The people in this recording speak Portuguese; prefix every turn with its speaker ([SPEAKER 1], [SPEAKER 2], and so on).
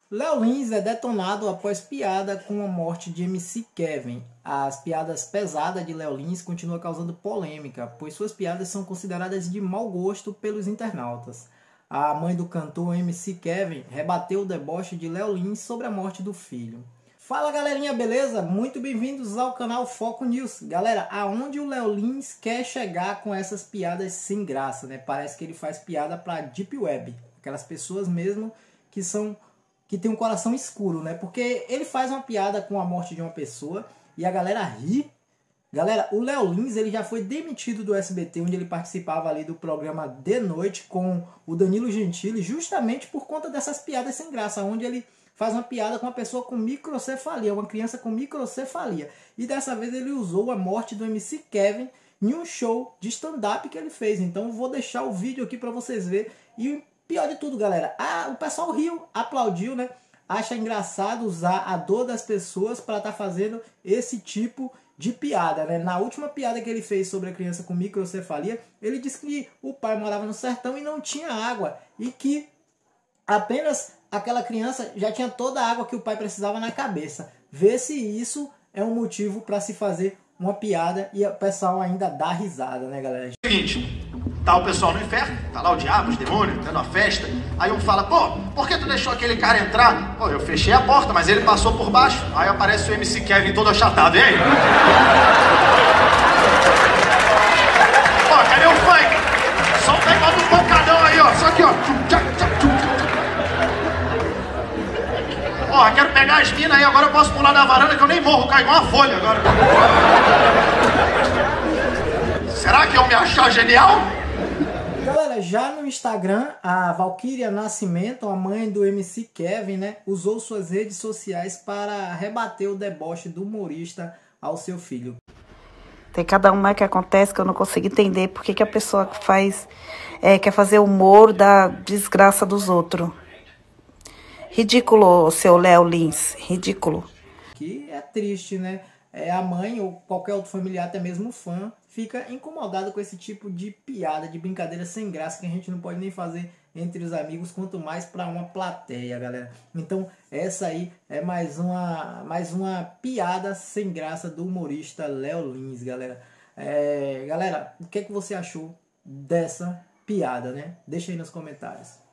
[SPEAKER 1] Léo Lins é detonado após piada com a morte de MC Kevin. As piadas pesadas de Léo Lins continuam causando polêmica, pois suas piadas são consideradas de mau gosto pelos internautas. A mãe do cantor MC Kevin rebateu o deboche de Léo Lins sobre a morte do filho. Fala galerinha, beleza? Muito bem-vindos ao canal Foco News. Galera, aonde o Léo Lins quer chegar com essas piadas sem graça, né? Parece que ele faz piada pra Deep Web, aquelas pessoas mesmo que tem um coração escuro, né? Porque ele faz uma piada com a morte de uma pessoa e a galera ri. Galera, o Léo Lins, ele já foi demitido do SBT, onde ele participava ali do programa De Noite com o Danilo Gentili, justamente por conta dessas piadas sem graça, onde ele faz uma piada com uma pessoa com microcefalia, uma criança com microcefalia. E dessa vez ele usou a morte do MC Kevin em um show de stand-up que ele fez. Então eu vou deixar o vídeo aqui para vocês verem. E pior de tudo, galera, o pessoal riu, aplaudiu, né? Acha engraçado usar a dor das pessoas para estar fazendo esse tipo de piada, né? Na última piada que ele fez sobre a criança com microcefalia, ele disse que o pai morava no sertão e não tinha água. E que apenas aquela criança já tinha toda a água que o pai precisava na cabeça. Vê se isso é um motivo para se fazer uma piada e o pessoal ainda dá risada, né, galera?
[SPEAKER 2] Seguinte, tá o pessoal no inferno, tá lá o diabo, os demônios, tendo a festa. Aí um fala, pô, por que tu deixou aquele cara entrar? Pô, eu fechei a porta, mas ele passou por baixo. Aí aparece o MC Kevin todo achatado, e aí? Pô, cadê o funk? Solta aí, bota um pancadão aí, ó, só aqui, ó. Ó, quero pegar as minas aí, agora eu posso pular da varanda que eu nem morro, cai igual uma folha agora. Será que eu me achar genial?
[SPEAKER 1] Galera, já no Instagram, a Valquíria Nascimento, a mãe do MC Kevin, né, usou suas redes sociais para rebater o deboche do humorista ao seu filho.
[SPEAKER 3] Tem cada uma que acontece que eu não consigo entender porque que a pessoa quer fazer humor da desgraça dos outros. Ridículo, seu Léo Lins, ridículo.
[SPEAKER 1] Que é triste, né? A mãe ou qualquer outro familiar, até mesmo fã, fica incomodado com esse tipo de piada, de brincadeira sem graça que a gente não pode nem fazer entre os amigos, quanto mais para uma plateia, galera. Então, essa aí é mais uma piada sem graça do humorista Léo Lins, galera. Galera, o que é que você achou dessa piada, né? Deixa aí nos comentários.